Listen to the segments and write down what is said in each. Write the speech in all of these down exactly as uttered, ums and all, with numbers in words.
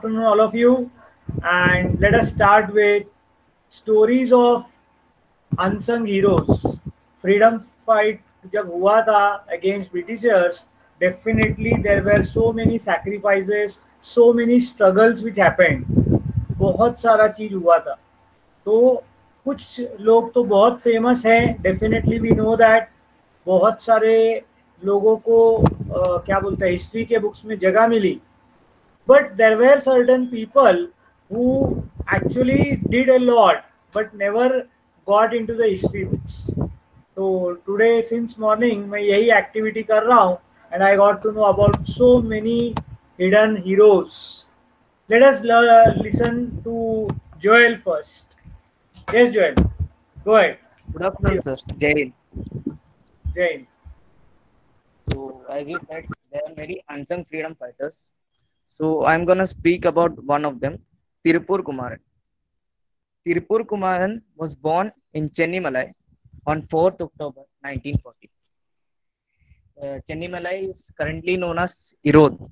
afternoon, all of you. And let us start with stories of unsung heroes. Freedom fight जब हुआ था against Britishers, definitely there were so many sacrifices, so many struggles which happened. बहुत सारा चीज हुआ था. तो कुछ लोग तो बहुत फेमस हैं, डेफिनेटली वी नो दैट. बहुत सारे लोगों को uh, क्या बोलते हैं, हिस्ट्री के बुक्स में जगह मिली. But there were certain people who actually did a lot but never got into the history books. So today since morning मैं यही activity कर रहा हूँ and I got to know about so many hidden heroes. Let us listen to Joel first. Yes, Joel. Go ahead. Good afternoon, sir. Jai Hind. Jai Hind. So, as you said, there are many unsung freedom fighters. So, I'm gonna speak about one of them, Tirupur Kumaran. Tirupur Kumaran was born in Chennimalai on fourth October nineteen forty. Uh, Chennimalai is currently known as Erode.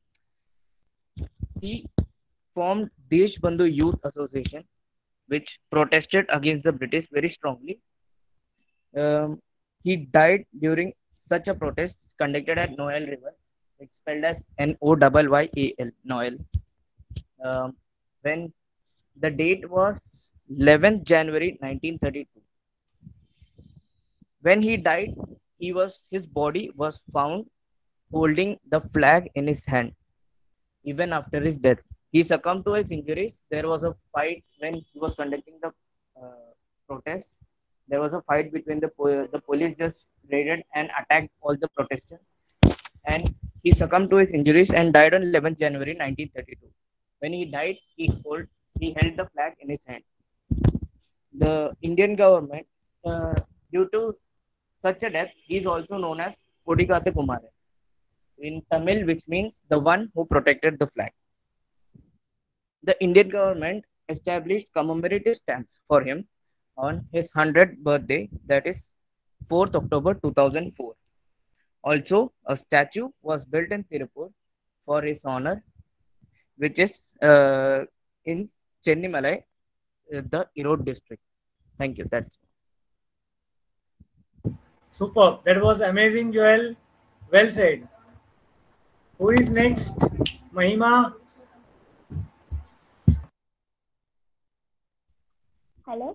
He formed Desh Bandhu Youth Association, which protested against the British very strongly. Um, he died during such a protest conducted at Noel River. It's spelled as N O Y Y A L, Noel. Um, when the date was eleventh January nineteen thirty-two. When he died, he was his body was found holding the flag in his hand. Even after his death, he succumbed to his injuries. There was a fight when he was conducting the uh, protest. There was a fight between the po- the police just raided and attacked all the protestants, and he succumbed to his injuries and died on eleventh January nineteen thirty-two. When he died, he hold he held the flag in his hand. The Indian government, uh, due to such a death, he is also known as Kodikatha Kumaran in Tamil, which means the one who protected the flag. The Indian government established commemorative stamps for him on his hundredth birthday, that is fourth October two thousand four. Also, a statue was built in Tirupur for his honor, which is uh, in Chennimalai, uh, the Erode district. Thank you. That's Superb. That was amazing, Joel. Well said. Who is next? Mahima. Hello.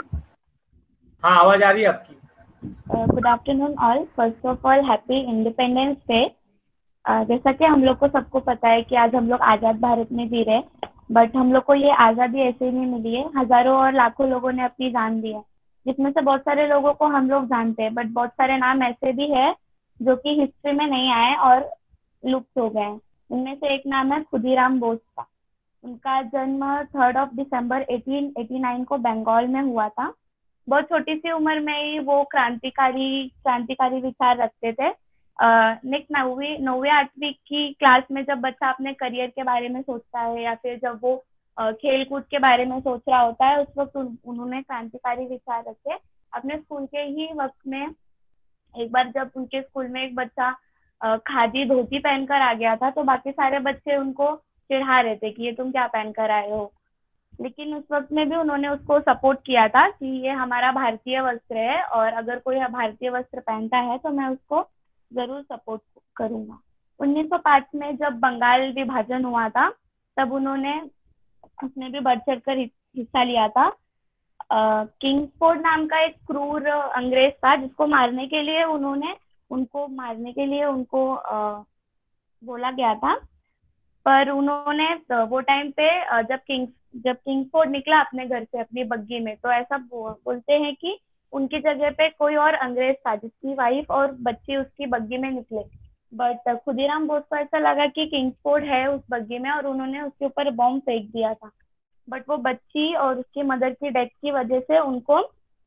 हाँ, आवाज आ रही है आपकी. Good afternoon all. First of all happy independence day. जैसा कि हम लोग को सबको पता है कि आज हम लोग आज़ाद भारत में जी रहे, बट हम लोग को ये आज़ादी ऐसे ही नहीं मिली है. हजारों और लाखों लोगों ने अपनी जान दी है, जिसमें से बहुत सारे लोगों को हम लोग जानते हैं, बट बहुत सारे नाम ऐसे भी है जो कि हिस्ट्री में नहीं आए और लुप्त हो गए हैं. उनमें से एक नाम है खुदीराम बोस का. उनका जन्म third of December eighteen eighty nine को बंगाल में हुआ था. बहुत छोटी सी उम्र में ही वो क्रांतिकारी क्रांतिकारी विचार रखते थे. नेक्स्ट नौवीं नौवीं आठवीं की क्लास में जब बच्चा अपने करियर के बारे में सोचता है या फिर जब वो खेल कूद के बारे में सोच रहा होता है, उस वक्त उन्होंने क्रांतिकारी विचार रखे. अपने स्कूल के ही वक्त में एक बार जब उनके स्कूल में एक बच्चा खादी धोती पहनकर आ गया था, तो बाकी सारे बच्चे उनको चिढ़ा रहे थे कि ये तुम क्या पहन कर आए हो. लेकिन उस वक्त में भी उन्होंने उसको सपोर्ट किया था कि ये हमारा भारतीय वस्त्र है और अगर कोई भारतीय वस्त्र पहनता है तो मैं उसको जरूर सपोर्ट करूंगा. उन्नीस सौ पाँच में जब बंगाल विभाजन हुआ था, तब उन्होंने उसमें भी बढ़ चढ़ कर हिस्सा लिया था. किंग्सफोर्ड नाम का एक क्रूर अंग्रेज था, जिसको मारने के लिए उन्होंने उनको मारने के लिए उनको आ, बोला गया था. पर उन्होंने वो टाइम पे जब किंग्स जब किंग्सफोर्ड निकला अपने घर से अपनी बग्गी में, तो ऐसा बोलते हैं कि उनकी जगह पे कोई और अंग्रेज था जिसकी वाइफ और बच्ची उसकी बग्गी में निकले. बट खुदीराम बोस को ऐसा लगा कि किंग्सफोर्ड है उस बग्गी में और उन्होंने उसके ऊपर बॉम्ब फेंक दिया था. बट वो बच्ची और उसकी मदर की डेथ की वजह से उनको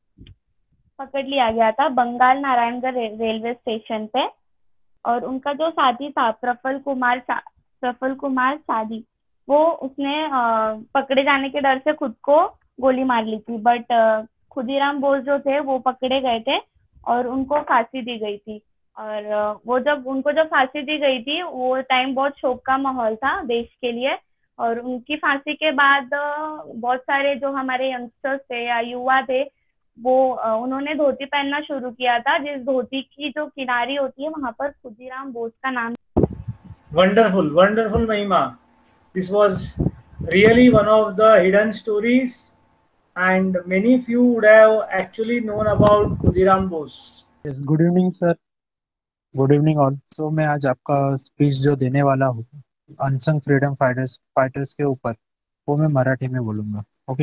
पकड़ लिया गया था बंगाल नारायणगढ़ रे, रेलवे स्टेशन पे. और उनका जो साथी था प्रफुल्ल कुमार प्रफुल्ल कुमार सादी, वो उसने पकड़े जाने के डर से खुद को गोली मार ली थी. बट खुदीराम बोस जो थे वो पकड़े गए थे और उनको फांसी दी गई थी. और वो जब उनको जब फांसी दी गई थी, वो टाइम बहुत शोक का माहौल था देश के लिए. और उनकी फांसी के बाद अ, बहुत सारे जो हमारे यंगस्टर्स थे या युवा थे वो अ, उन्होंने धोती पहनना शुरू किया था, जिस धोती की जो किनारी होती है वहां पर खुदीराम बोस का नाम। Wonderful, wonderful, Mahima. This was really one of the hidden stories, and many few would have actually known about Khudiram Bose. Good evening sir, good evening all. So मैं आज आपका स्पीच जो देने वाला हूँ अनसंग फ्रीडम फाइटर्स फायटर्स के ऊपर, वो मैं मराठी में बोलूंगा। ओके,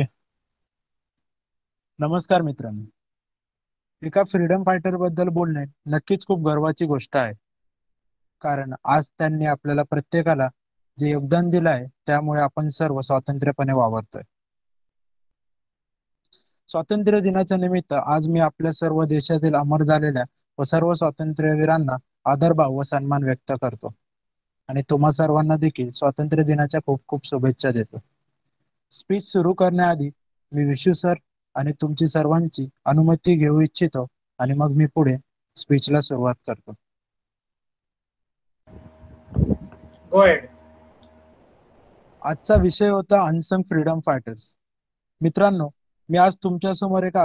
नमस्कार मित्रांनो। एका फ्रीडम फायटर बद्दल बोलणे नक्कीच खूप गर्वाची गोष्ट आहे, कारण आज त्यांनी आपल्याला प्रत्येकाला जे योगदान दिलं आहे त्यामुळे आपण सर्व स्वातंत्र्यपणे वावरतोय। स्वातंत्र्य दिनाच्या निमित्त आज मी आपल्या सर्व देशातील अमर झालेल्या व सर्व स्वातंत्र्यवीरांना आदरभाव व सन्मान व्यक्त करतो आणि तुम्हा सर्वांना देखील स्वातंत्र्य दिनाच्या खूप खूप शुभेच्छा देतो। स्पीच सुरू करण्याआधी मी विशू सर आणि तुमची सर्वांची अनुमती घेऊ इच्छितो आणि मग मी पुढे स्पीचला सुरुवात करतो। Go ahead. आजचा विषय होता अनसंग फ्रीडम फायटर्स। मित्रांनो, मी आज तुमच्या समोर एका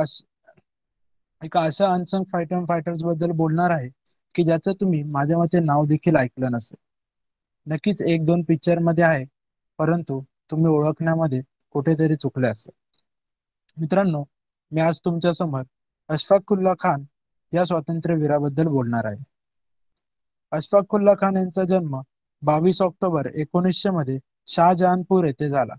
एका अशा अनसंग फ्रीडम फायटर्स बद्दल बोलणार आहे की ज्याचं तुम्ही माझ्या मते नाव देखील ऐकलं नसेल। नक्कीच एक दोन पिक्चर मध्ये आहे, परंतु तुम्ही ओळखण्यामध्ये कुठेतरी चुकले असेल। मित्रांनो, मी आज तुमच्या समोर अशफाकुल्ला खान या स्वातंत्र्यवीराबद्दल बोलणार आहे। अशफाकुल्ला खान यांचा जन्म बावीस ऑक्टोबर एकोणीसशे मध्ये शाहजहानपूर येथे झाला।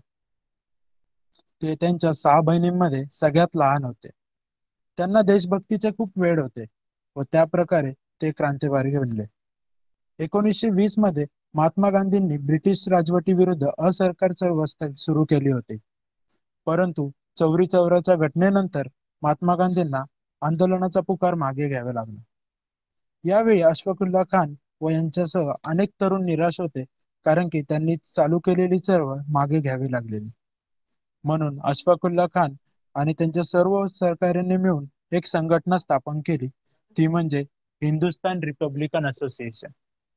ते त्यांच्या सहा बहिणींमध्ये सगळ्यात लहान होते। त्यांना देशभक्तीचे खूप वेड होते व त्या प्रकारे ते क्रांतिकारी बनले। एकोणीसशे वीस मध्ये महात्मा गांधींनी ब्रिटिश राजवटीविरुद्ध असरकार चळवळ सुरू केली होती, परंतु चौरी चौराच्या घटनेनंतर महात्मा गांधींना आंदोलनाचा पुकार मागे घ्यावा लागला। यावेळी अशफाकुल्ला खान व यांच्यासह अनेक तरुण निराश होते, कारण की त्यांनी चालू केलेली चळवळ मागे घ्यावी लागलेली। म्हणून अशफाकुल्ला खान आणि त्यांच्या सर्व सहकाऱ्यांनी मिळून एक संघटना स्थापन केली, ती म्हणजे हिंदुस्थान रिपब्लिकन असोसिएशन,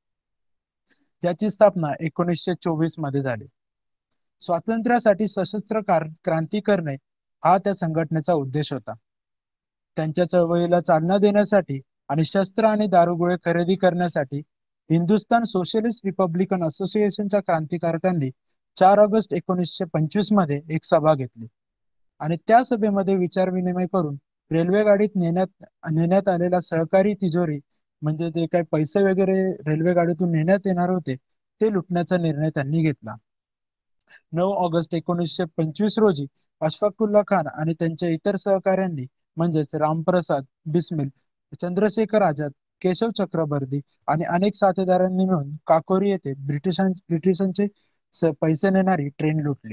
ज्याची स्थापना एकोणीसशे चोवीस मध्ये झाली। स्वातंत्र्यासाठी सशस्त्र क्रांती करणे हा त्या संघटनेचा उद्देश होता। त्यांच्या चळवळीला चालना देण्यासाठी आणि शस्त्र आणि दारुगोळे खरेदी करण्यासाठी हिंदुस्थान सोशलिस्ट रिपब्लिकन असोसिएशनच्या क्रांतिकारकांनी चार ऑगस्ट एकोणीसशे पंचवीस मध्ये एक सभा घेतली आणि त्या सभेमध्ये विचारविनिमय करून रेल्वे गाडीत नेण्यात नेण्यात आलेला सहकारी तिजोरी, म्हणजे जे काही पैसे वगैरे रेल्वे गाडीतून नेण्यात येणार होते, ते लुटण्याचा निर्णय त्यांनी घेतला। नऊ ऑगस्ट एकोणीसशे पंचवीस रोजी अशफाकुल्ला खान आणि त्यांच्या इतर सहकाऱ्यांनी म्हणजेच रामप्रसाद बिस्मिल, चंद्रशेखर आझाद, केशव चक्रवर्ती आणि अनेक साथीदारांनी मिळून काकोरी येथे ब्रिटिशां ब्रिटिशांचे पैसे नेणारी ट्रेन लुटली।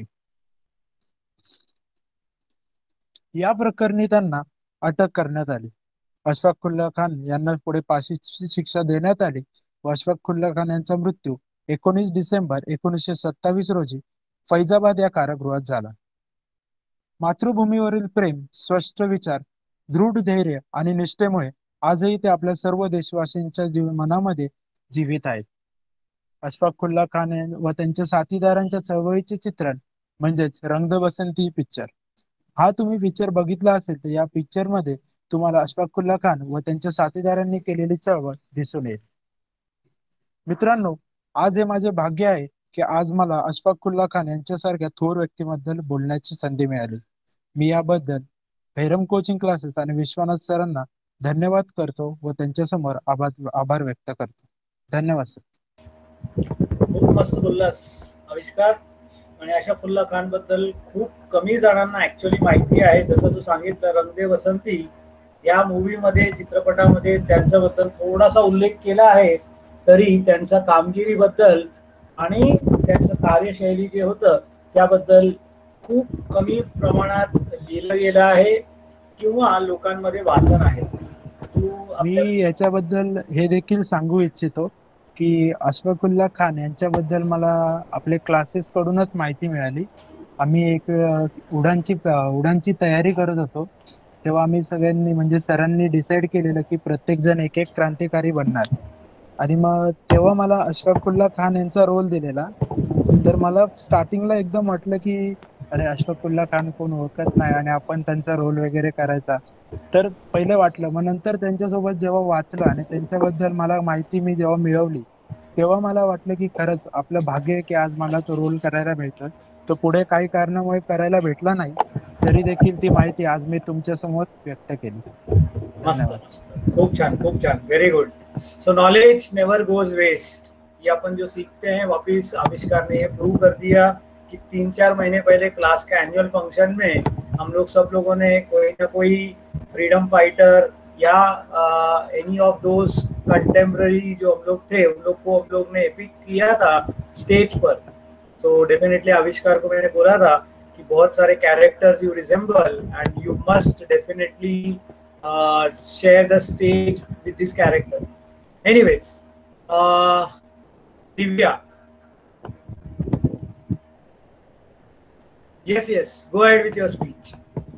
या प्रकरणी त्यांना अटक करण्यात आली। अशफाकुल्ला खान यांना पुढे फाशीची शिक्षा देण्यात आली व अशफाकुल्ला खान यांचा मृत्यू एकोणीस डिसेंबर एकोणीसशे सत्तावीस रोजी फैजाबाद या कारागृहात झाला। मातृभूमीवरील प्रेम, स्पष्ट विचार, दृढ धैर्य आणि निष्ठेमुळे आजही ते आपल्या सर्व देशवासीयांच्या जीव मनामध्ये जीवित आहेत। अशफाकुल्ला खान व त्यांच्या साथीदारांच्या चळवळीचे चित्रण म्हणजेच रंग दे बसंती पिक्चर, हा तुम्ही पिक्चर बघितला असेल तर या पिक्चर मध्ये तुम्हाला अशफाकुल्ला खान व त्यांच्या साथीदारांनी केलेली चळवळ दिसून येईल। मित्रांनो, आज हे माझे भाग्य आहे की आज मला अशफाकुल्ला खान यांच्यासारख्या थोर व्यक्तीबद्दल बोलण्याची संधी मिळाली। मी याबद्दल भैरम कोचिंग क्लासेस आणि विश्वनाथ सरांना धन्यवाद करतो व त्यांच्या समोर आभार आभार व्यक्त करतो। धन्यवाद सर। खूप मस्त बोललास आविष्कार। आणि अशफाकुल्ला खान बद्दल खूप कमी जणांना ऍक्च्युअली माहिती आहे। जसं तू सांगितलं, रंग दे बसंती या मूवी मध्ये, चित्रपटामध्ये त्यांच्याबद्दल थोडासा उल्लेख केला आहे, तरी त्यांच्या कामगिरीबद्दल आणि त्यांचं कार्यशैली जे होतं त्याबद्दल खूप कमी प्रमाणात लिहिलं गेलं आहे किंवा लोकांमध्ये वाचन आहे। तू मी याच्याबद्दल हे देखील सांगू इच्छितो की अशफाकुल्ला खान यांच्याबद्दल मला आपले क्लासेस कडूनच माहिती मिळाली। आम्ही एक उडानची उडानची तयारी करत होतो, तेव्हा आम्ही सगळ्यांनी म्हणजे सरांनी डिसाईड केलेलं की प्रत्येक जण एक एक क्रांतिकारी बनणार, आणि मग तेव्हा मला अशफाकुल्ला खान यांचा रोल दिलेला तर मला स्टार्टिंगला एकदम वाटलं की अरे अशफाकुल्ला खान कोण ओळखत नाही आणि आपण त्यांचा रोल वगैरे करायचा. तर पहिले वाटलं, मग नंतर त्यांच्यासोबत जेव्हा वाचलं आणि त्यांच्याबद्दल मला माहिती मी जेव्हा मिळवली, तेव्हा मला वाटलं की खरंच आपलं भाग्य आहे की आज मला तो रोल करायला भेटतोय. तो पुढे काही कारणामुळे करायला भेटला नाही, तरी देखील ती माहिती आज मी तुमच्या समोर व्यक्त केली. मस्त धन्यवाद. मस्त, खूप छान खूप छान, very good. So knowledge never goes waste. ये अपन जो सीखते हैं, वापिस आविष्कार ने ये प्रूव कर दिया कि तीन चार महीने पहले क्लास के एनुअल फंक्शन में हम लोग सब लोगों ने कोई ना कोई फ्रीडम फाइटर या एनी ऑफ दोज कंटेम्प्ररी जो हम लोग थे उन लोग को हम लोग ने एपिक किया था स्टेज पर. तो डेफिनेटली आविष्कार को मैंने बोला था कि बहुत सारे characters you resemble and you must definitely share the stage with this character. Anyways, uh, Divya. Yes, yes. Go ahead with your speech.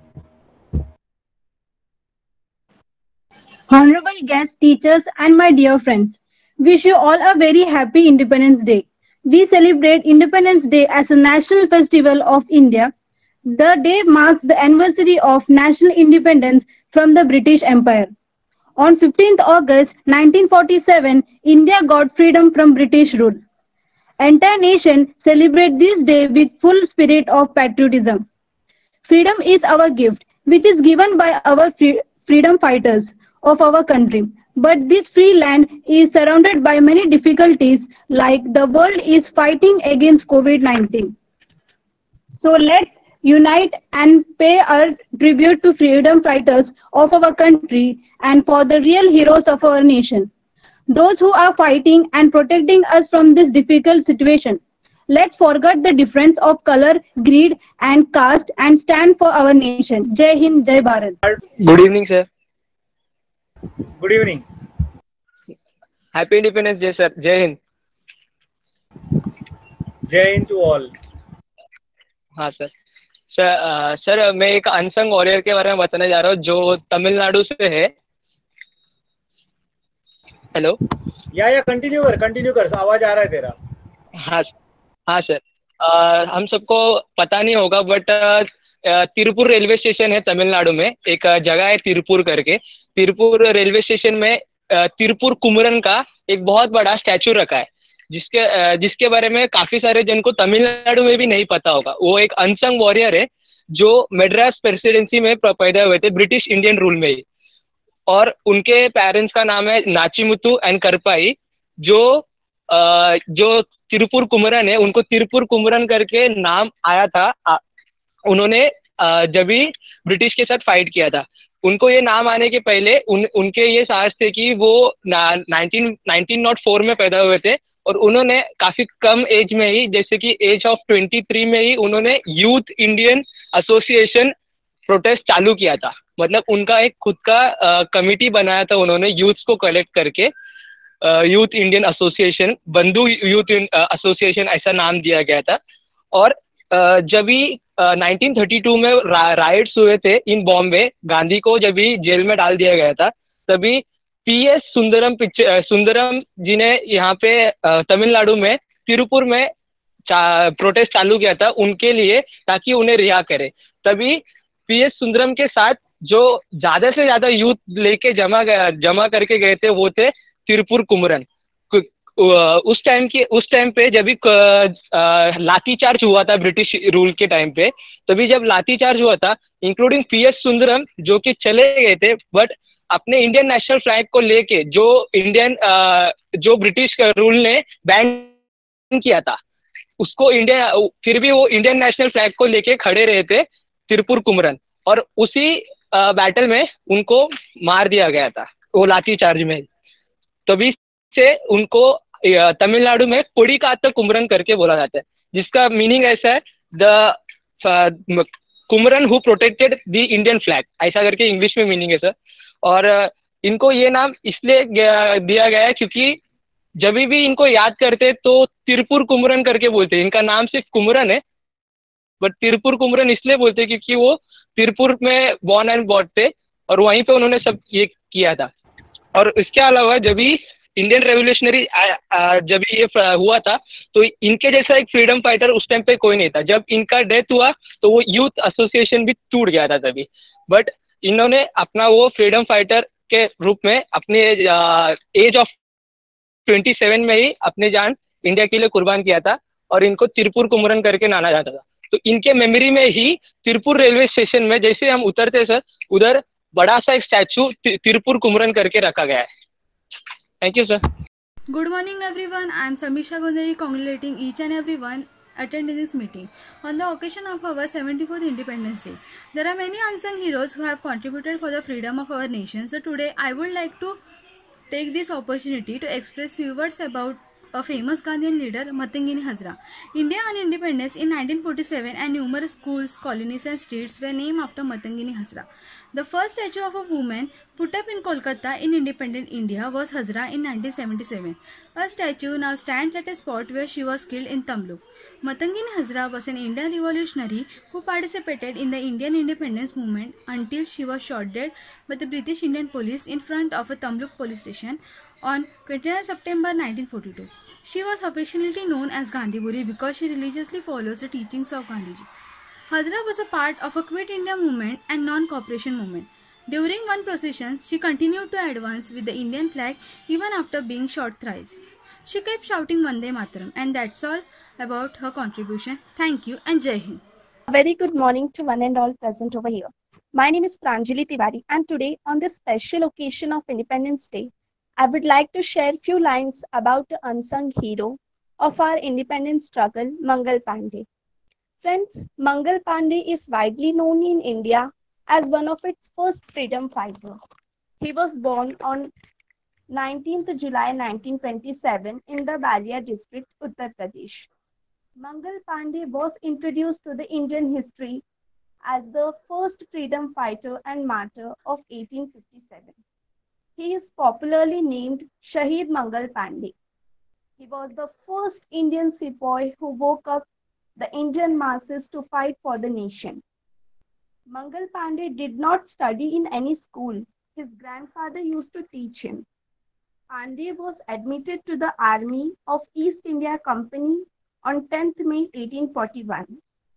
Honorable guests, teachers, and my dear friends, wish you all a very happy Independence Day. We celebrate Independence Day as a national festival of India. The day marks the anniversary of national independence from the British Empire. On fifteenth August nineteen forty-seven, India got freedom from British rule. Entire nation celebrate this day with full spirit of patriotism. Freedom is our gift, which is given by our free freedom fighters of our country. But this free land is surrounded by many difficulties, like the world is fighting against COVID nineteen. So let's unite and pay our tribute to freedom fighters of our country and for the real heroes of our nation, those who are fighting and protecting us from this difficult situation. Let's forget the difference of color, greed, and caste and stand for our nation. Jai Hind, Jai Bharat. Good evening, sir. Good evening. Happy Independence Day, sir. Jai Hind. Jai Hind to all. हाँ sir. Sir sir मैं एक unsung warrior के बारे में बताने जा रहा हूँ जो तमिलनाडु से है. हेलो. या या कंटिन्यू कर कंटिन्यू कर आवाज आ रहा है तेरा. हाँ हाँ सर. हम सबको पता नहीं होगा बट तिरुपुर रेलवे स्टेशन है तमिलनाडु में. एक जगह है तिरुपुर करके. तिरुपुर रेलवे स्टेशन में तिरुपुर कुमरन का एक बहुत बड़ा स्टैचू रखा है जिसके जिसके बारे में काफी सारे जन को तमिलनाडु में भी नहीं पता होगा. वो एक अनसंग वॉरियर है जो मद्रास प्रेसिडेंसी में पैदा हुए थे ब्रिटिश इंडियन रूल में ही. और उनके पेरेंट्स का नाम है नाचिमुतु एंड करपाई. जो जो तिरुपुर कुमरन है उनको तिरुपुर कुमरन करके नाम आया था. उन्होंने जब भी ब्रिटिश के साथ फाइट किया था. उनको ये नाम आने के पहले उन उनके ये साहस थे कि वो नाइनटीन नाइनटीन नॉट फोर में पैदा हुए थे और उन्होंने काफी कम एज में ही जैसे कि एज ऑफ ट्वेंटी थ्री में ही उन्होंने यूथ इंडियन एसोसिएशन प्रोटेस्ट चालू किया था. मतलब उनका एक खुद का कमिटी बनाया था उन्होंने यूथ्स को कलेक्ट करके. Youth Indian association, Bandhu youth association ऐसा नाम दिया गया था. और जब भी नाइनटीन थर्टी टू में रा, राइट्स हुए थे इन बॉम्बे, गांधी को जब भी जेल में डाल दिया गया था तभी पी एस सुंदरम सुंदरम जी ने यहाँ पे तमिलनाडु में तिरुपुर में चा, प्रोटेस्ट चालू किया था उनके लिए ताकि उन्हें रिहा करे. तभी पी एस सुंदरम के साथ जो ज्यादा से ज्यादा यूथ लेके जमा जमा करके गए थे वो थे तिरुपुर कुमरन. उस टाइम के उस टाइम पे जब भी लाठी चार्ज हुआ था ब्रिटिश रूल के टाइम पे, तभी जब लाठी चार्ज हुआ था इंक्लूडिंग पी एस सुंदरम जो कि चले गए थे बट अपने इंडियन नेशनल फ्लैग को लेके जो इंडियन जो ब्रिटिश रूल ने बैन किया था उसको इंडिया फिर भी वो इंडियन नेशनल फ्लैग को लेके खड़े रहे थे तिरुपुर कुमरन. और उसी बैटल में उनको मार दिया गया था वो लाठी चार्ज में. तभी से उनको तमिलनाडु में कोड़ीकात्ता कुमरन करके बोला जाता है जिसका मीनिंग ऐसा है the Kumaran who protected the Indian flag, ऐसा करके इंग्लिश में मीनिंग है सर. और इनको ये नाम इसलिए दिया गया है क्योंकि जब भी इनको याद करते तो तिरुपुर कुमरन करके बोलते हैं. इनका नाम सिर्फ कुमरन है बट तिरुपुर कुमरन इसलिए बोलते हैं क्योंकि वो तिरुपुर में बॉर्न एंड बॉट थे और वहीं पे उन्होंने सब ये किया था. और इसके अलावा जब भी इंडियन रेवोल्यूशनरी जब ये हुआ था तो इनके जैसा एक फ्रीडम फाइटर उस टाइम पे कोई नहीं था। जब इनका डेथ हुआ तो वो यूथ एसोसिएशन भी टूट गया था तभी, बट इन्होंने अपना वो फ्रीडम फाइटर के रूप में अपने एज ऑफ ट्वेंटी सेवन में ही अपनी जान इंडिया के लिए कुर्बान किया था और इनको तिरुपुर कुमरन करके नाना जाता था। तो इनके मेमोरी में ही तिरुपुर रेलवे स्टेशन में जैसे हम उतरते सर उधर बड़ा सा एक स्टैचू तिरुपुर कुमरन करके रखा गया है। Thank you sir. Good morning everyone, I am Samisha Gondari congratulating each and everyone attending this meeting on the occasion of our seventy-fourth Independence Day. There are many unsung heroes who have contributed for the freedom of our nation. So today I would like to take this opportunity to express few words about a famous Gandhian leader, Matangini Hazra. India on independence in nineteen forty-seven and numerous schools, colonies and streets were named after Matangini Hazra. The first statue of a woman put up in Kolkata in independent India was Hazra in nineteen seventy-seven. A statue now stands at a spot where she was killed in Tamluk. Matangini Hazra was an Indian revolutionary who participated in the Indian independence movement until she was shot dead by the British Indian police in front of a Tamluk police station on twenty-ninth September nineteen forty-two. She was affectionately known as Gandhi Buri because she religiously follows the teachings of Gandhiji. Hazra was a part of a Quit India movement and non-cooperation movement. During one procession, she continued to advance with the Indian flag even after being shot thrice. She kept shouting Vande Mataram, and that's all about her contribution. Thank you and Jai Hind. A very good morning to one and all present over here. My name is Pranjali Tiwari, and today on this special occasion of Independence Day, I would like to share few lines about the unsung hero of our independence struggle, Mangal Pandey. Friends, Mangal Pandey is widely known in India as one of its first freedom fighters. He was born on nineteenth July nineteen twenty-seven in the Balia district, Uttar Pradesh. Mangal Pandey was introduced to the Indian history as the first freedom fighter and martyr of eighteen fifty-seven. He is popularly named Shahid Mangal Pandey. He was the first Indian sepoy who woke up the Indian masses to fight for the nation. Mangal Pandey did not study in any school. His grandfather used to teach him. Pandey was admitted to the army of East India Company on tenth May eighteen forty-one.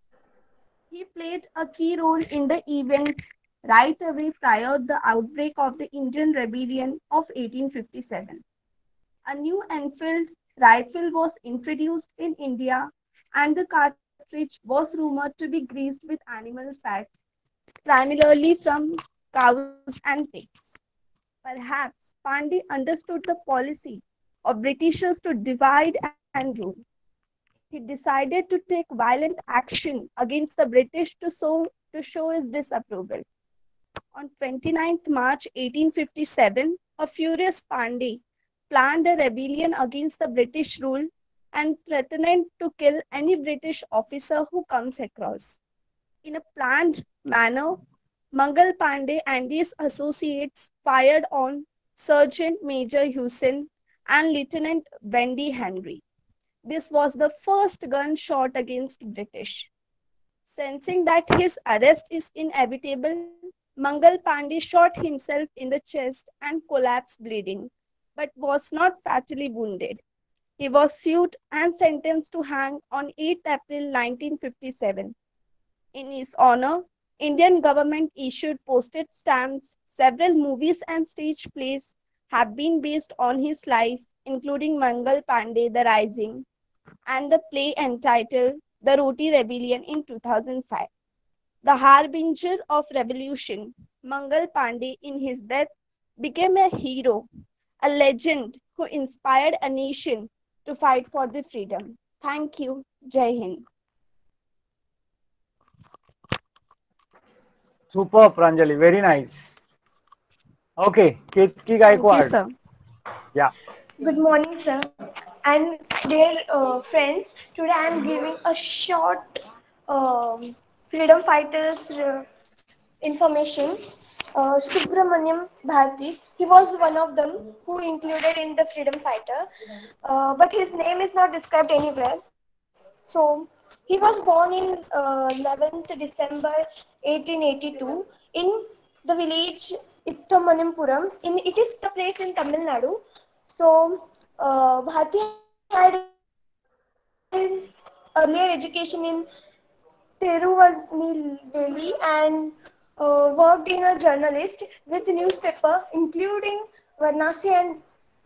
He played a key role in the events right away prior to the outbreak of the Indian Rebellion of eighteen fifty-seven. A new Enfield rifle was introduced in India and the cartridge was rumored to be greased with animal fat, primarily from cows and pigs. Perhaps Pandey understood the policy of Britishers to divide and rule. He decided to take violent action against the British to show, to show his disapproval. On twenty-ninth March eighteen fifty-seven, a furious Pandey planned a rebellion against the British rule and threatened to kill any British officer who comes across. In a planned manner, Mangal Pandey and his associates fired on Sergeant Major Hussain and Lieutenant Wendy Henry. This was the first gun shot against British. Sensing that his arrest is inevitable, Mangal Pandey shot himself in the chest and collapsed bleeding, but was not fatally wounded. He was sued and sentenced to hang on eighth April nineteen fifty-seven. In his honor, Indian government issued postage stamps. Several movies and stage plays have been based on his life, including Mangal Pandey, The Rising, and the play entitled The Roti Rebellion in two thousand five. The harbinger of revolution, Mangal Pandey in his death became a hero, a legend who inspired a nation to fight for the freedom. Thank you. Jai Hind. Super, Pranjali. Very nice. Okay, Ketki Gaikwad. Thank you, sir. Yeah. Good morning, sir. And dear uh, friends, today I am giving a short um, freedom fighters uh, information. Uh, Subramaniam Bharati, he was one of them who included in the freedom fighter, uh, but his name is not described anywhere. So he was born in uh, eleventh December eighteen eighty-two in the village Ittamanipuram. In it is the place in Tamil Nadu. So, uh, Bharti had his earlier education in Tirunelveli and uh, worked in a journalist with newspaper including Varnasi and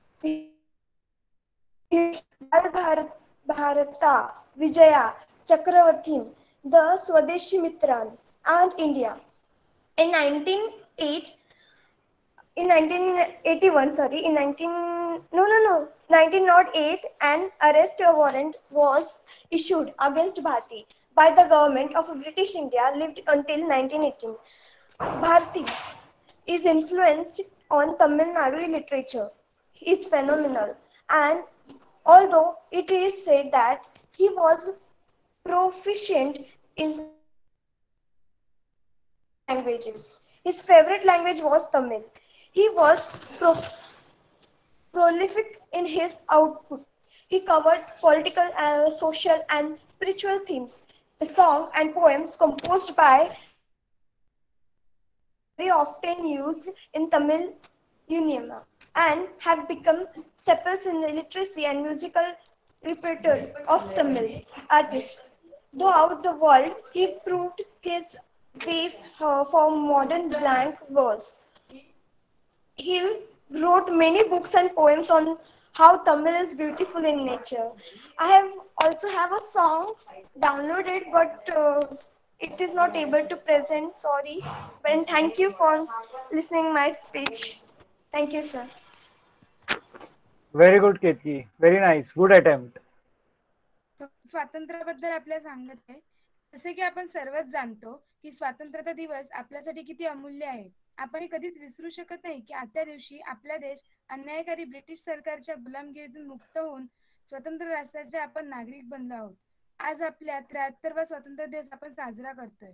Bal Bharat, Bharata, Vijaya, Chakravartin, the Swadeshi Mitran, and India. In nineteen oh eight, in nineteen eighty-one, sorry, in nineteen no no no nineteen oh eight, an arrest warrant was issued against Bharti by the government of British India. Lived until nineteen eighteen. Bharti is influenced on Tamil Nadu literature. Is phenomenal, and although it is said that he was proficient in languages, his favorite language was Tamil. He was pro- prolific in his output. He covered political, uh, social, and spiritual themes. The song and poems composed by very often used in Tamil Uniyama and have become staples in the literacy and musical repertoire of Tamil artists. Throughout the world, he proved his way uh, for modern blank verse. He wrote many books and poems on how Tamil is beautiful in nature. I have also have a song downloaded, but uh, it is not able to present. Sorry, but thank you for listening my speech. Thank you, sir. Very good, Ketki. Very nice. Good attempt. स्वातंत्र्याबद्दल आपल्याला सांगत आहे. जसे की आपण सर्वच जाणतो की स्वातंत्र्य दिवस आपल्यासाठी किती अमूल्य आहे. आपण कधीच विसरू शकत नाही की आजच्या दिवशी आपला देश अन्यायकारी ब्रिटिश सरकारच्या गुलामगिरीतून मुक्त होऊन स्वतंत्र राष्ट्राचे आपण नागरिक बनलो आहोत. आज आपल्या त्र्याहत्तरवा स्वातंत्र्य दिवस आपण साजरा करतोय.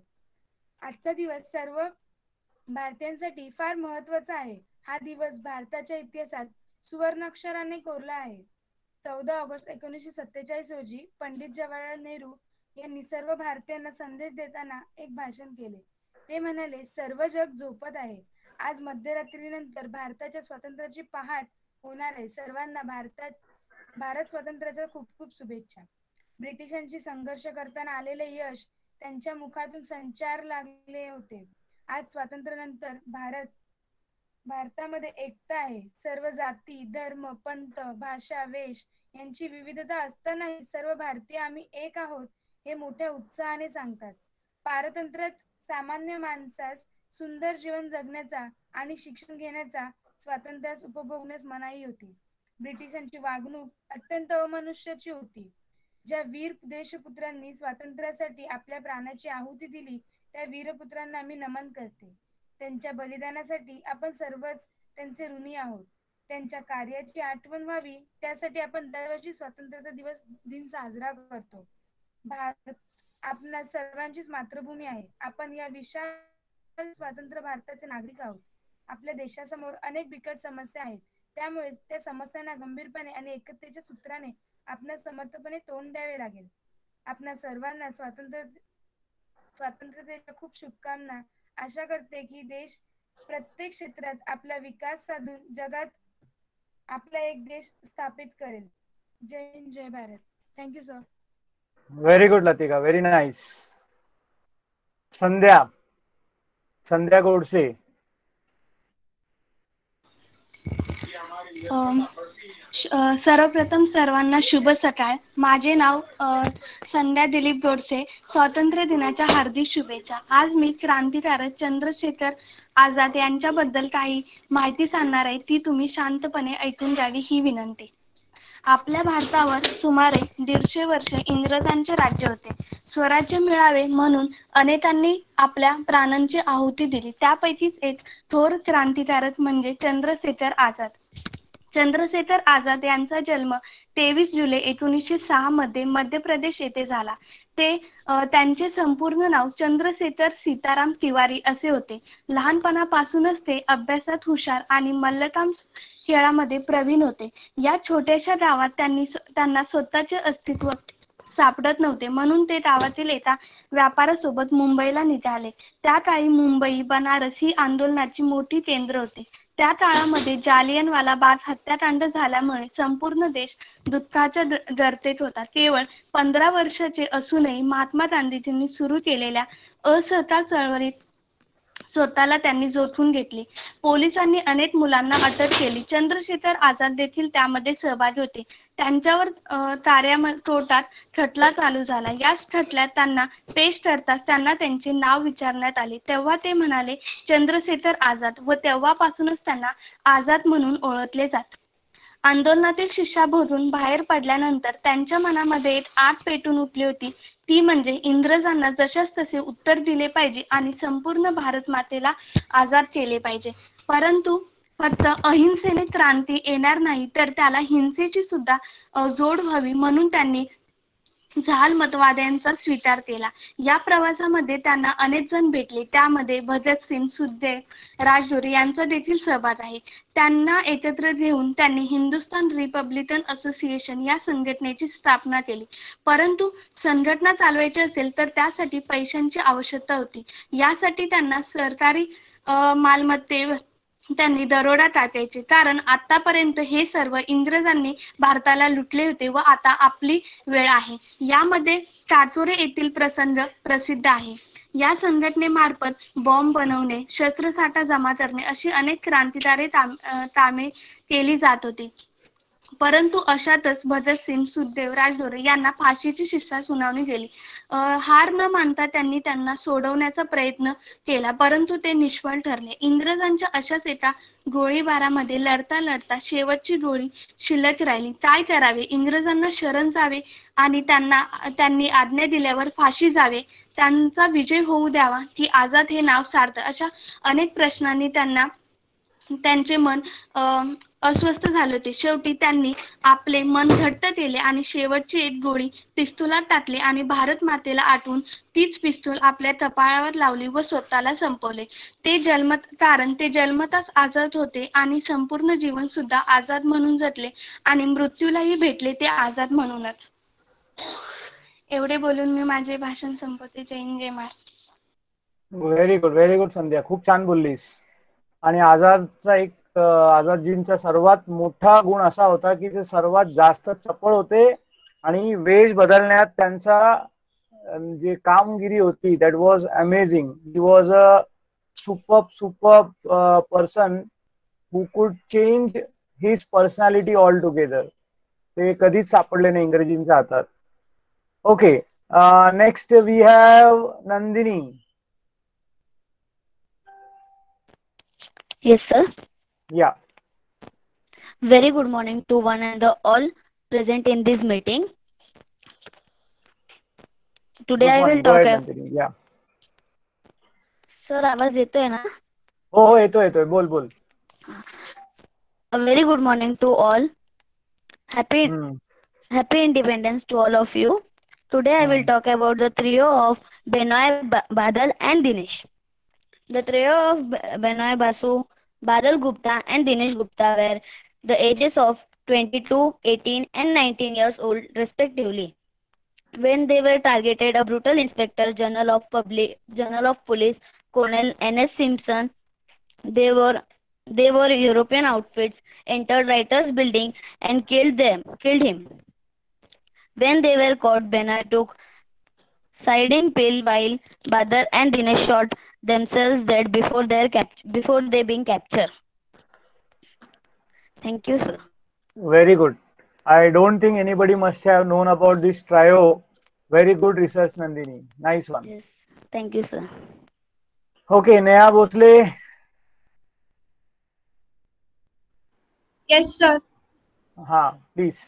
आजचा दिवस सर्व भारतीयांसाठी फार महत्त्वाचा आहे. हा दिवस भारताच्या इतिहासात सुवर्णाक्षराने कोरला आहे. चौदा ऑगस्ट एकोणीसशे सत्तेचाळीस रोजी पंडित जवाहरलाल नेहरू यांनी सर्व भारतीयांना संदेश देताना एक भाषण केले. ते म्हणाले, सर्व जग झोपत आहे. आज मध्यरात्रीनंतर भारताच्या स्वातंत्र्याची पहाट होणार आहे. सर्वांना भारतात भारत स्वातंत्र्याच्या खूप खूप शुभेच्छा. ब्रिटिशांशी संघर्ष करताना आलेले यश त्यांच्या मुखातून संचार लागले होते. आज स्वातंत्र्यानंतर भारत भारतामध्ये एकता आहे. सर्व जाती, धर्म, पंथ, भाषा, वेश यांची विविधता असतानाही सर्व भारतीय आम्ही एक आहोत हे मोठ्या उत्साहाने सांगतात. पारतंत्र्यात सामान्य माणसास सुंदर जीवन जगण्याचा आणि शिक्षण घेण्याचा स्वातंत्र्यास उपभोगण्यास मनाई होती. ब्रिटिशांची वागणूक अत्यंत अमनुष्याची होती. ज्या वीर देशपुत्रांनी स्वातंत्र्यासाठी आपल्या प्राणाची आहुती दिली त्या वीरपुत्रांना मी नमन करते. त्यांच्या बलिदानासाठी आपण सर्वच त्यांचे ऋणी आहोत. त्यांच्या कार्याची आठवण व्हावी त्यासाठी आपण दरवर्षी स्वातंत्र्य दिवस दिन साजरा करतो. भारत आपल्या सर्वांचीच मातृभूमी आहे. आपण या विशाल स्वातंत्र्य भारताचे नागरिक आहोत. आपल्या देशासमोर अनेक बिकट समस्या आहेत. त्यामुळे त्या समस्यांना गंभीरपणे आणि एकतेच्या सूत्राने आपल्या समर्थपणे तोंड द्यावे लागेल. आपल्या सर्वांना स्वातंत्र्य स्वातंत्र्याच्या खूप शुभकामना. आशा करते की देश प्रत्येक क्षेत्रात आपला विकास साधून जगात आपला एक देश स्थापित करेल. Jai Hind, Jai Bharat. Thank you sir. Very good, Latika. Very nice. Sandhya Sandhya Godse. सर्वप्रथम सर्वांना शुभ सकाळ. माझे नाव संध्या दिलीप गोडसे. स्वातंत्र्य दिनाच्या हार्दिक शुभेच्छा. आज मी क्रांतिकारक चंद्रशेखर आझाद यांच्याबद्दल काही माहिती सांगणार आहे. ती तुम्ही शांतपणे ऐकून घ्यावी ही विनंती. आपल्या भारतावर सुमारे दीडशे वर्ष इंग्रजांचे राज्य होते. स्वराज्य मिळावे म्हणून अनेकांनी आपल्या प्राणांची आहुती दिली. त्यापैकीच एक थोर क्रांतिकारक म्हणजे चंद्रशेखर आझाद. चंद्रशेखर आझाद यांचा जन्म तेवीस जुलै एकोणीसशे सहा मध्ये मध्य प्रदेश येथे झाला. ते त्यांचे संपूर्ण नाव चंद्रशेखर सीताराम तिवारी असे होते. लहानपणापासूनच ते अभ्यासात हुशार आणि मल्लखांब खेळामध्ये प्रवीण होते. या छोट्याशा गावात त्यांनी त्यांना स्वतःचे अस्तित्व सापडत नव्हते म्हणून ते गावातील एका व्यापाऱ्यासोबत मुंबईला निघाले. त्या काळी मुंबई बनारस ही आंदोलनाची मोठी केंद्र होते. त्या काळामध्ये जालियनवाला बाग हत्याकांड झाल्यामुळे संपूर्ण देश दुःखाच्या गर्तेत होता. केवळ पंधरा वर्षाचे असूनही महात्मा गांधीजींनी सुरू केलेल्या असहकार चळवळीत स्वतःला त्यांनी जोखून घेतली. पोलिसांनी अनेक मुलांना अटक केली. चंद्रशेखर आझाद देखील त्यामध्ये सहभागी होते. त्यांच्यावर ताऱ्या कोर्टात खटला चालू झाला. याच खटल्यात त्यांना पेश करताच त्यांना त्यांचे नाव विचारण्यात आले. तेव्हा ते म्हणाले चंद्रशेखर आझाद व तेव्हापासूनच त्यांना आझाद म्हणून ओळखले जाते. आंदोलनातील शिक्षाभोगून बाहेर पडल्यानंतर त्यांच्या मनामध्ये एक आग पेटून उठली होती. ती म्हणजे इंग्रजांना जशास तसे उत्तर दिले पाहिजे आणि संपूर्ण भारत मातेला आझाद केले पाहिजे. परंतु फक्त अहिंसेने क्रांती येणार नाही तर त्याला हिंसेची सुद्धा जोड व्हावी म्हणून त्यांनी जहाल मतवाद्यांचा स्वीकार केला. या प्रवासामध्ये त्यांना अनेक जण भेटले. त्यामध्ये भगतसिंग, सुखदेव, राजगुरू यांचा देखील सहभाग आहे. त्यांना एकत्र घेऊन त्यांनी हिंदुस्थान रिपब्लिकन असोसिएशन या संघटनेची स्थापना केली. परंतु संघटना चालवायची असेल तर त्यासाठी पैशांची आवश्यकता होती. यासाठी त्यांना सरकारी मालमत्तेवर त्यांनी दरोडा टाकायचे, कारण आतापर्यंत हे सर्व इंग्रजांनी भारताला लुटले होते व आता आपली वेळ आहे. यामध्ये कातोरे येथील प्रसंग प्रसिद्ध आहे. या संघटनेमार्फत बॉम्ब बनवणे, शस्त्रसाठा जमा करणे अशी अनेक क्रांतिकारी कामे केली जात होती. परंतु अशातच भगतसिंग, सुखदेव, राजगुरू यांना फाशीची शिक्षा सुनावली गेली. हार न मानता त्यांनी त्यांना सोडवण्याचा प्रयत्न केला, परंतु ते निष्फळ ठरले. इंग्रजांच्या अशाच एका गोळीबारामध्ये लढता लढता शेवटची गोळी शिल्लक राहिली. काय करावे? इंग्रजांना शरण जावे आणि त्यांना त्यांनी आज्ञा दिल्यावर फाशी जावे, त्यांचा विजय होऊ द्यावा की आझाद हे नाव सार्थ, अशा अनेक प्रश्नांनी त्यांना त्यांचे मन अस्वस्थ झाले होते. शेवटी त्यांनी आपले मन घट्ट केले आणि शेवटची एक गोळी पिस्तुलात टाकली आणि भारत मातेला आठवून तीच पिस्तूल आपल्या कपाळावर लावली व स्वतःला संपवले. ते जन्मत कारण ते जन्मताच आझाद होते आणि संपूर्ण जीवन सुद्धा आझाद म्हणून जगले आणि मृत्यूलाही भेटले ते आझाद म्हणूनच. एवढे बोलून मी माझे भाषण संपवते. Jai Hind, Jai Maharashtra. Very good, very good Sandhya, खूप छान बोललीस. आणि आझादचा एक आझादजींचा सर्वात मोठा गुण असा होता की ते सर्वात जास्त चपळ होते आणि वेश बदलण्यात त्यांचा जे कामगिरी होती that was amazing. He was a super super person who could change his personality all together. ते कधीच सापडले नाही इंग्रजींच्या हातात. Okay, next we have Nandini. Yes, sir. Yeah. Very good morning to one and the all present in this meeting. Today I will talk about. Yeah. Sir, आवाज येतोय ना? हो हो येतोय येतोय, बोल बोल. A very good morning to all. Happy hmm. Happy Independence to all of you. Today I hmm. will talk about the trio of Benoy, Badal and Dinesh. The trio of Benoy Basu, Badal Gupta and Dinesh Gupta were the ages of twenty-two, eighteen and nineteen years old respectively when they were targeted. A brutal Inspector General of Public General of Police Colonel N S Simpson, they were they were European outfits, entered Writers Building and killed them killed him. When they were caught, Benoy took siding pill while Badal and Dinesh shot themselves dead before their cap before they being captured. Thank you, sir. Very good. I don't think anybody must have known about this trio. Very good research, Nandini. Nice one. Yes. Thank you, sir. Okay, Neha Bhosle. Yes, sir. Ha, please.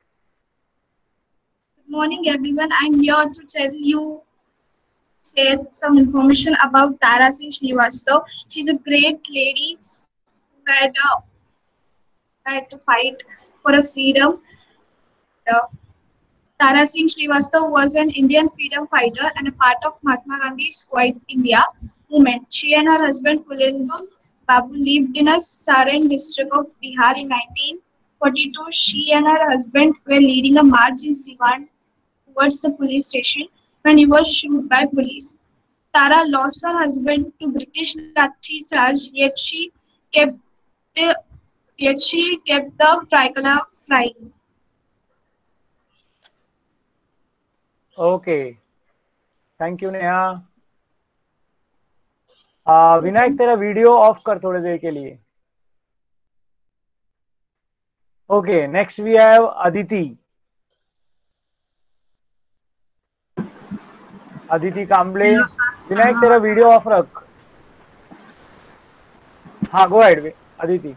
Good morning, everyone. I'm here to tell you share some information about Tara Singh Srivastava. She's a great lady who had, uh, had to fight for a freedom. Uh, Tara Singh Srivastava was an Indian freedom fighter and a part of Mahatma Gandhi's White India movement. She and her husband Phulendu Babu lived in a Saran district of Bihar in nineteen forty-two. She and her husband were leading a march in Siwan towards the police station when he was shot by police. Tara lost her husband to British lathi charge, yet she kept they, yet she kept the tricolor flying. Okay, thank you Neha. uh, Vinayak तेरा video of कर थोड़ी देर के लिए. Okay, next we have Aditi. Aditi Kamble. Vinayak तेरा video of रख. हाँ, go ahead, Aditi.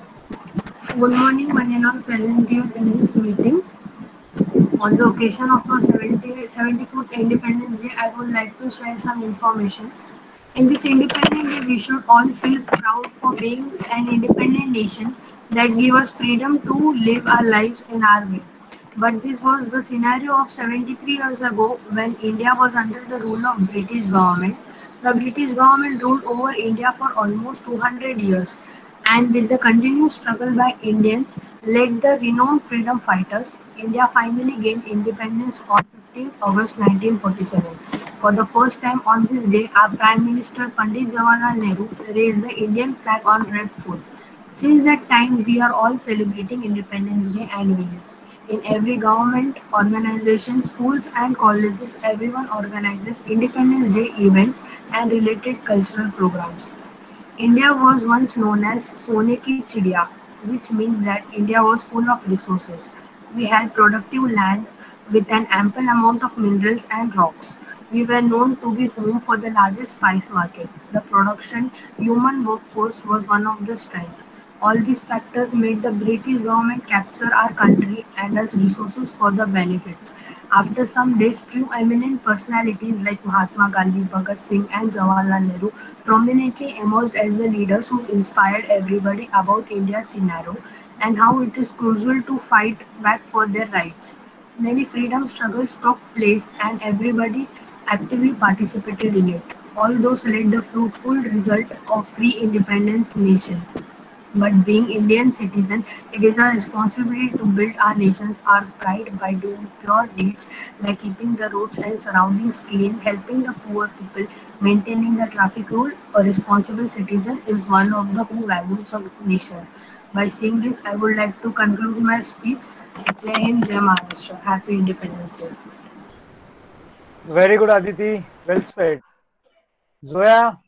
Good morning, one and all present here in this meeting. On the occasion of our seventy, seventy-fourth Independence Day, I would like to share some information. In this Independence Day, we should all feel proud for being an independent nation that gave us freedom to live our lives in our way. But this was the scenario of seventy-three years ago when India was under the rule of British government. The British government ruled over India for almost two hundred years. And with the continuous struggle by Indians, led the renowned freedom fighters, India finally gained independence on fifteenth August nineteen forty-seven. For the first time on this day, our Prime Minister Pandit Jawaharlal Nehru raised the Indian flag on Red Fort. Since that time, we are all celebrating Independence Day annually. In every government, organization, schools and colleges, everyone organizes Independence Day events and related cultural programs. India was once known as Sone ki Chidiya, which means that India was full of resources. We had productive land with an ample amount of minerals and rocks. We were known to be home for the largest spice market. The production human workforce was one of the strengths. All these factors made the British government capture our country and its resources for the benefits. After some days, few eminent personalities like Mahatma Gandhi, Bhagat Singh and Jawaharlal Nehru prominently emerged as the leaders who inspired everybody about India's scenario and how it is crucial to fight back for their rights. Many freedom struggles took place and everybody actively participated in it. All those led the fruitful result of free independent nation. But being Indian citizen, it is our responsibility to build our nations, our pride by doing pure deeds like keeping the roads and surroundings clean, helping the poor people, maintaining the traffic rule. A responsible citizen is one of the who values of nation. By saying this, I would like to conclude my speech. Jai Hind, Jai Maharashtra. Happy Independence Day. Very good, Aditi. Well said. Zoya?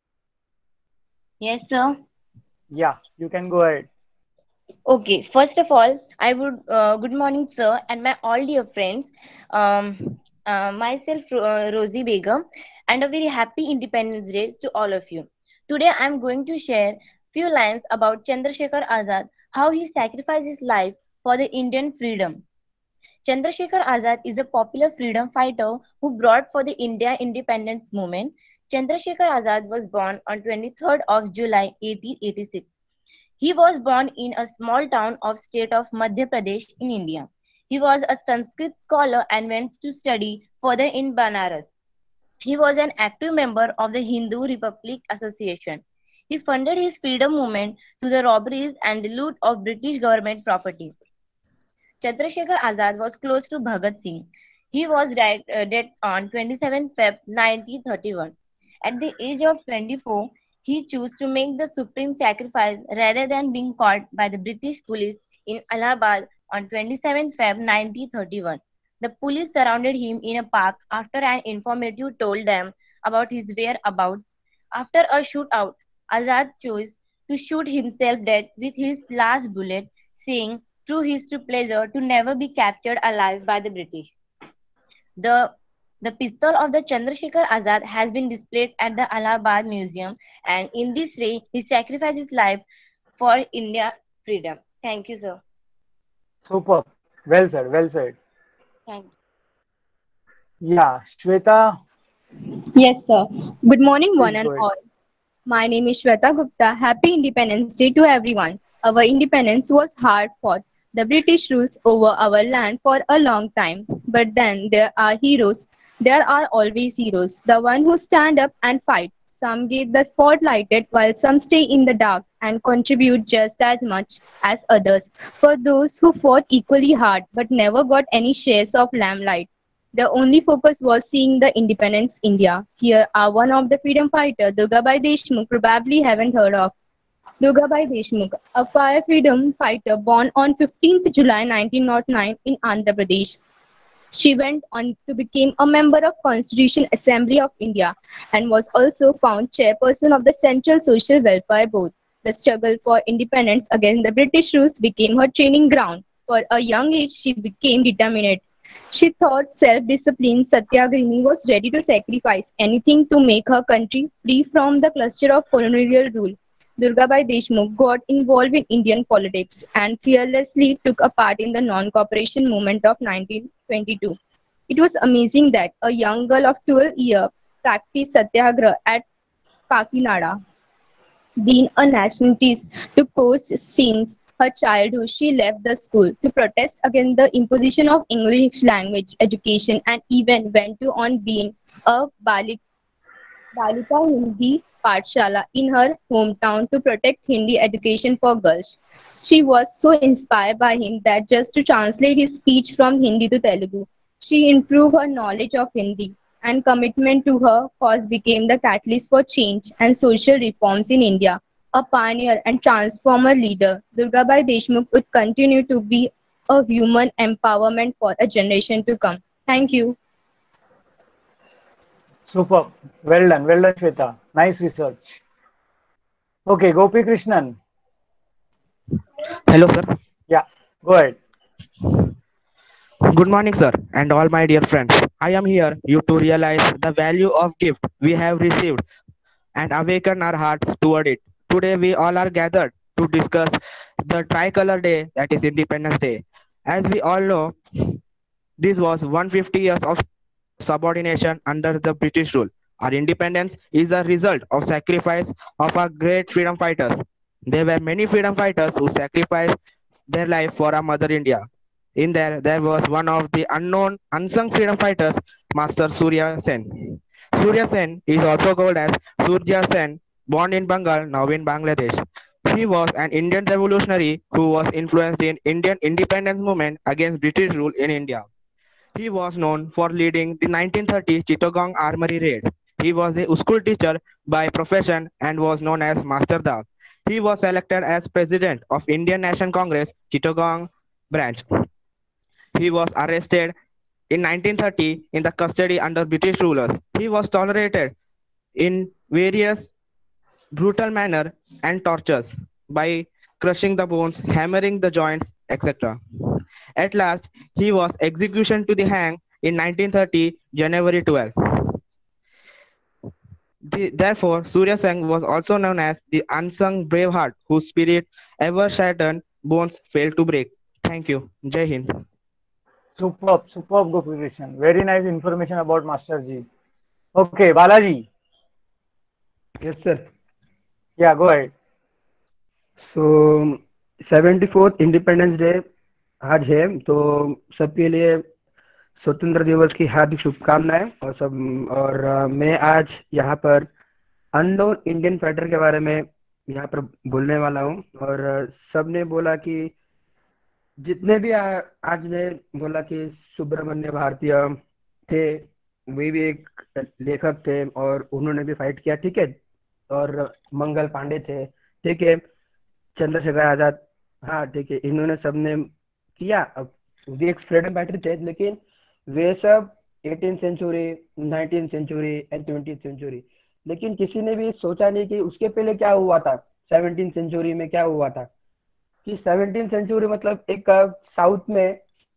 Yes, sir. Yeah, you can go ahead. Okay, first of all, I would, uh, good morning, sir, and my all dear friends, um, uh, myself, uh, Rosie Begum, and a very happy Independence Day to all of you. Today, I am going to share few lines about Chandrasekhar Azad, how he sacrificed his life for the Indian freedom. Chandrasekhar Azad is a popular freedom fighter who brought for the India independence movement. Chandrasekhar Azad was born on twenty-third of July eighteen eighty-six. He was born in a small town of state of Madhya Pradesh in India. He was a Sanskrit scholar and went to study further in Banaras. He was an active member of the Hindu Republic Association. He funded his freedom movement through the robberies and the loot of British government property. Chandrasekhar Azad was close to Bhagat Singh. He was died, uh, dead on twenty-seventh February nineteen thirty-one. At the age of twenty-four, he chose to make the supreme sacrifice rather than being caught by the British police in Allahabad on twenty-seventh February nineteen thirty-one. The police surrounded him in a park after an informative told them about his whereabouts. After a shootout, Azad chose to shoot himself dead with his last bullet, saying, "True his true pleasure to never be captured alive by the British." The The pistol of the Chandrasekhar Azad has been displayed at the Allahabad Museum, and in this way, he sacrificed his life for India freedom. Thank you, sir. Super. Well said. Well said. Thank you. Yeah, Shweta. Yes, sir. Good morning, one Please and go ahead. all. My name is Shweta Gupta. Happy Independence Day to everyone. Our independence was hard fought. The British rules over our land for a long time. But then there are heroes. There are always heroes. The one who stand up and fight. Some get the spotlighted while some stay in the dark and contribute just as much as others. For those who fought equally hard but never got any shares of limelight, the only focus was seeing the independence India. Here are one of the freedom fighters, Durgabai Deshmukh, probably haven't heard of. Durgabai Deshmukh, a fire freedom fighter born on fifteenth July nineteen oh nine in Andhra Pradesh. She went on to become a member of Constitution Assembly of India and was also found chairperson of the Central Social Welfare Board. The struggle for independence against the British rules became her training ground. For a young age, she became determined. She thought self-disciplined Satyagrini was ready to sacrifice anything to make her country free from the cluster of colonial rule. Durgabai Deshmukh got involved in Indian politics and fearlessly took a part in the non-cooperation movement of nineteen twenty-two. It was amazing that a young girl of twelve years practiced satyagraha at Kakinada. Being a nationalist to course since her childhood, she left the school to protest against the imposition of English language education and even went to on being a Balik, Balika Hindi Pathshala in her hometown to protect Hindi education for girls. She was so inspired by him that just to translate his speech from Hindi to Telugu, she improved her knowledge of Hindi, and commitment to her cause became the catalyst for change and social reforms in India. A pioneer and transformer leader, Durgabai Deshmukh would continue to be a human empowerment for a generation to come. Thank you. Super. Well done. Well done, Shweta. Nice research. Okay, Gopi Krishnan. Hello, sir. Yeah, go ahead. Good morning, sir, and all my dear friends. I am here you to realize the value of gift we have received and awaken our hearts toward it. Today, we all are gathered to discuss the tricolor day, that is Independence Day. As we all know, this was one hundred fifty years of subordination under the British rule. Our independence is a result of sacrifice of our great freedom fighters. There were many freedom fighters who sacrificed their life for our mother India. In there, there was one of the unknown, unsung freedom fighters, Master Surya Sen. Surya Sen is also called as Surya Sen, born in Bengal, now in Bangladesh. He was an Indian revolutionary who was influenced in Indian independence movement against British rule in India. He was known for leading the nineteen thirty Chittagong Armory raid. He was a school teacher by profession and was known as Master Da. He was selected as president of Indian National Congress Chittagong branch. He was arrested in nineteen thirty in the custody under British rulers. He was tolerated in various brutal manner and tortures by crushing the bones, hammering the joints, et cetera. At last, he was executed to the hang in nineteen thirty, January twelfth. The, therefore, Surya Sen was also known as the unsung braveheart whose spirit ever shattered, bones failed to break. Thank you. Jai Hind. Superb, superb, Gopi Krishnan. Very nice information about Master Ji. Okay, Balaji. Yes, sir. Yeah, go ahead. So, seventy-fourth independence day आज है, तो सबके लिए स्वतंत्र दिवस की हार्दिक शुभकामनाएं। और सब और आ, मैं आज यहाँ पर अननोन इंडियन फाइटर के बारे में यहाँ पर बोलने वाला हूँ। और सबने बोला कि जितने भी आ, आज ने बोला कि सुब्रमण्य भारतीय थे, वे भी एक लेखक थे और उन्होंने भी फाइट किया, ठीक है। और मंगल पांडे थे, ठीक है। चंद्रशेखर आजाद, हाँ ठीक है, इन्होंने सबने किया। अब वे एक फ्रीडम फाइटर थे, लेकिन वे सब eighteen century, nineteen century and twenty century, लेकिन किसी ने भी सोचा नहीं कि उसके पहले क्या हुआ था, सेवनटीन सेंचुरी में क्या हुआ था। कि सेवनटीन सेंचुरी मतलब एक साउथ में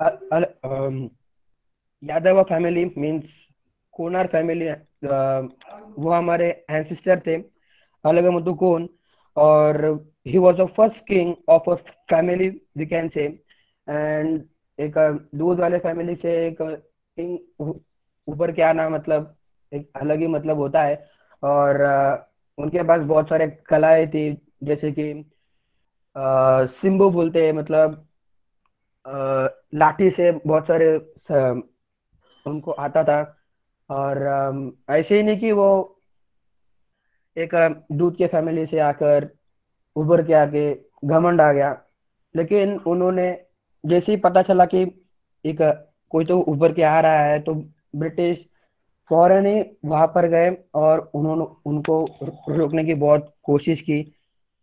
Yadav family means Konar family, वो हमारे एंसेस्टर थे, अलग मुद्दू कौन, और he was the first king of a family we can say, and एक दूध वाले फैमिली से एक किंग ऊपर के आना मतलब एक अलग ही मतलब होता है। और uh, उनके पास बहुत सारे कलाएं थी, जैसे कि uh, सिम्बू बोलते हैं, मतलब uh, लाठी से बहुत सारे uh, उनको आता था। और um, ऐसे ही नहीं कि वो एक दूध के फैमिली से आकर उभर के आके घमंड आ गया, लेकिन उन्होंने जैसे ही पता चला कि एक कोई तो उभर के आ रहा है, तो ब्रिटिश फौरन ही वहां पर गए और उन्होंने उनको रोकने की बहुत कोशिश की।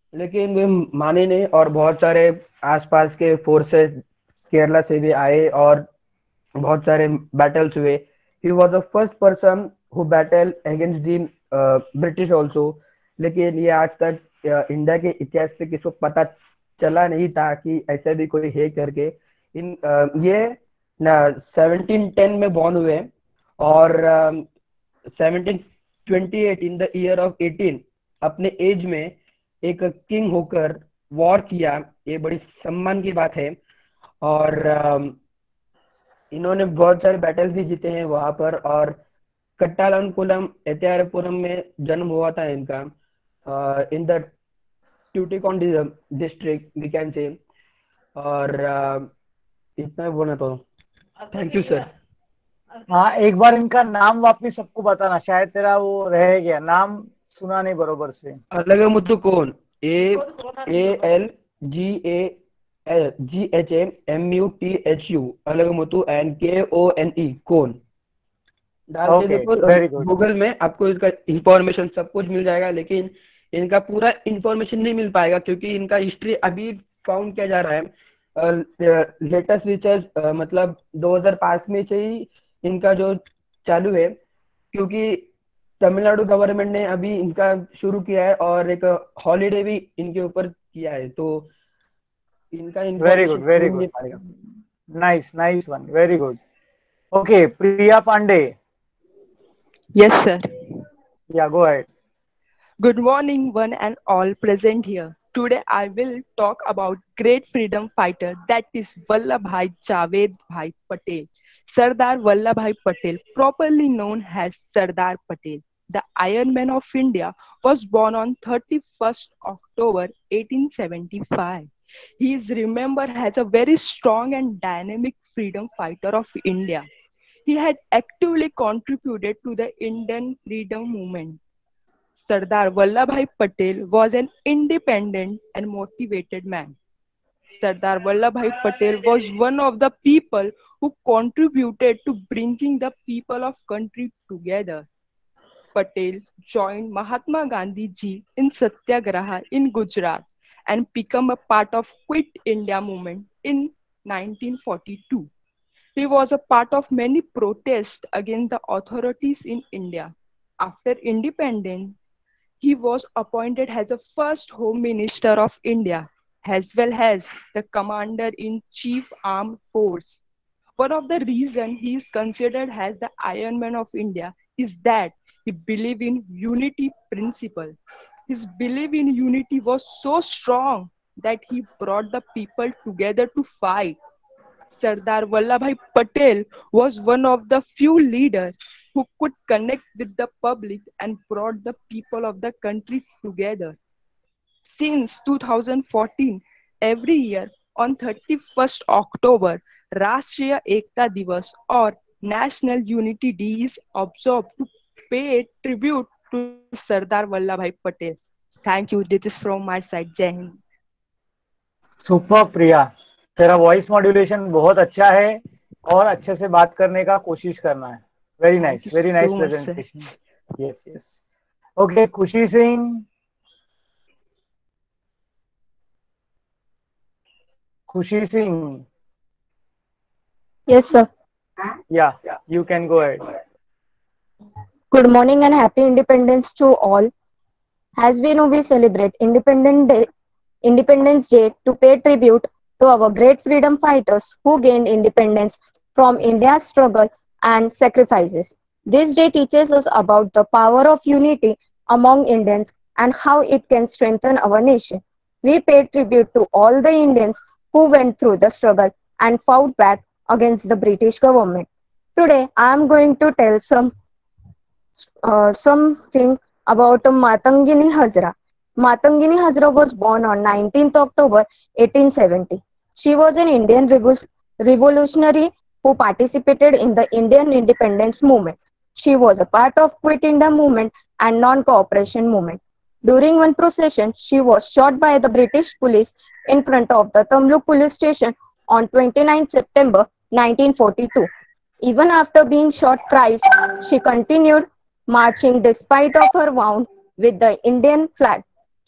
लेकिन वे माने नहीं और बहुत सारे आसपास के फोर्सेस केरला से भी आए और बहुत सारे बैटल्स हुए. He was the first person who battle against the British also. लेकिन ये आज तक uh, इंडिया के इतिहास से किसी को पता चला नहीं था कि ऐसा भी कोई है करके. इन uh, ये सेवनटीन टेन में बॉर्न हुए और seventeen twenty eight in the year of eighteen अपने एज में एक किंग होकर वॉर किया. ये बड़ी सम्मान की बात है. और uh, इन्होंने बहुत सारे बैटल्स भी जीते हैं वहां पर. और कट्टालंकुलम एतियारपुरम में जन्म हुआ था इनका, in the Tuticorin district we can say. और uh, इतना बोलना तो थैंक यू सर. हाँ, एक बार इनका नाम वापिस सबको बताना, शायद तेरा वो रह गया, नाम सुना नहीं बरोबर से. Alagumuthu Kone, A A L G A G H A M U T H U, Alagumuthu and K O N E, कोन. डाल के देखो गूगल में, आपको इसका इंफॉर्मेशन सब कुछ मिल जाएगा. लेकिन इनका पूरा इंफॉर्मेशन नहीं मिल पाएगा क्योंकि इनका हिस्ट्री अभी फाउंड किया जा रहा है. लेटेस्ट रिसर्च मतलब दो हज़ार पाँच में से ही इनका जो चालू है, क्योंकि तमिलनाडु गवर्नमेंट ने अभी इनका शुरू किया है और एक हॉलीडे भी इनके ऊपर किया है. तो इनका very good, very good, nice nice one, very good. Okay, Priya Pandey. Yes, sir. Yeah, go ahead. Good morning, one and all present here. Today, I will talk about great freedom fighter that is Vallabhbhai Javed Bhai Patel. Sardar Vallabhbhai Patel, properly known as Sardar Patel, the Iron Man of India, was born on thirty-first October eighteen seventy-five. He is remembered as a very strong and dynamic freedom fighter of India. He had actively contributed to the Indian freedom movement. Sardar Vallabhbhai Patel was an independent and motivated man. Sardar Vallabhbhai Patel was one of the people who contributed to bringing the people of country together. Patel joined Mahatma Gandhi ji in Satyagraha in Gujarat and became a part of Quit India movement in nineteen forty-two. He was a part of many protests against the authorities in India. After independence, he was appointed as the first Home Minister of India, as well as the Commander-in-Chief Armed Force. One of the reasons he is considered as the Iron Man of India is that he believed in unity principle. His belief in unity was so strong that he brought the people together to fight. Sardar Vallabhbhai Patel was one of the few leaders who could connect with the public and brought the people of the country together. Since two thousand fourteen, every year on thirty-first October, Rashtriya Ekta Divas or National Unity Day is observed to pay tribute to Sardar Vallabhbhai Patel. Thank you. This is from my side. Jai Hind. Super Priya, तेरा voice modulation बहुत अच्छा है और अच्छे से बात करने का कोशिश करना है. Very nice, very nice presentation. Yes yes. Okay, Khushi Singh. Khushi Singh. Yes, sir. Yeah, you can go ahead. Good morning and happy Independence to all. As we know, we celebrate Independence Day, Independence Day to pay tribute to our great freedom fighters who gained independence from India's struggle and sacrifices. This day teaches us about the power of unity among Indians and how it can strengthen our nation. We pay tribute to all the Indians who went through the struggle and fought back against the British government. Today, I am going to tell some uh, something about Matangini Hazra. Matangini Hazra was born on nineteenth October eighteen seventy. She was an Indian revo revolutionary who participated in the Indian independence movement. She was a part of Quit India movement and non-cooperation movement. During one procession, she was shot by the British police in front of the Tamluk police station on twenty-ninth September nineteen forty-two. Even after being shot thrice, she continued marching despite of her wound with the Indian flag.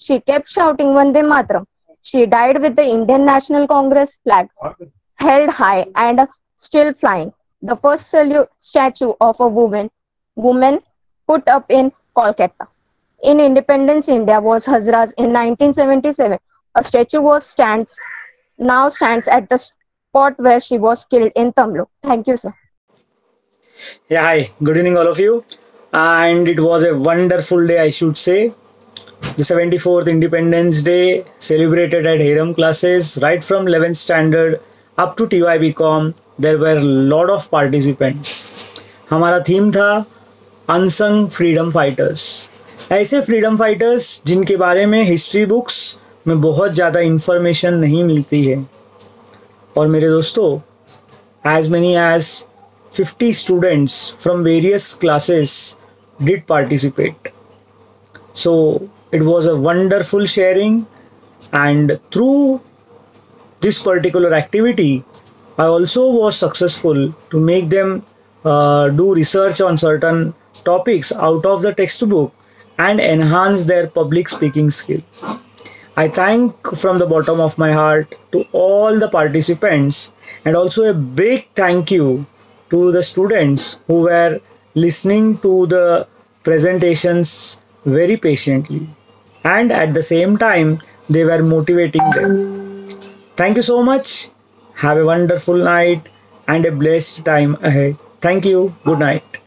She kept shouting Vande Mataram. She died with the Indian National Congress flag held high and still flying. The first salute statue of a woman, woman put up in Kolkata. In Independence India was Hazras in nineteen seventy-seven. A statue was stands now stands at the spot where she was killed in Tamlu. Thank you, sir. Yeah, hi. Good evening, all of you. And it was a wonderful day, I should say. The seventy-fourth Independence Day celebrated at Hiram classes, right from eleventh standard up to T Y B Com. There were a lot of participants. हमारा theme था unsung freedom fighters. ऐसे freedom fighters जिनके बारे में history books में बहुत ज़्यादा information नहीं मिलती है. और मेरे दोस्तों, as many as fifty students from various classes did participate. So it was a wonderful sharing, and through this particular activity I also was successful to make them uh, do research on certain topics out of the textbook and enhance their public speaking skill. I thank from the bottom of my heart to all the participants, and also a big thank you to the students who were listening to the presentations very patiently, and at the same time they were motivating them. Thank you so much. Have a wonderful night and a blessed time ahead. Thank you. Good night.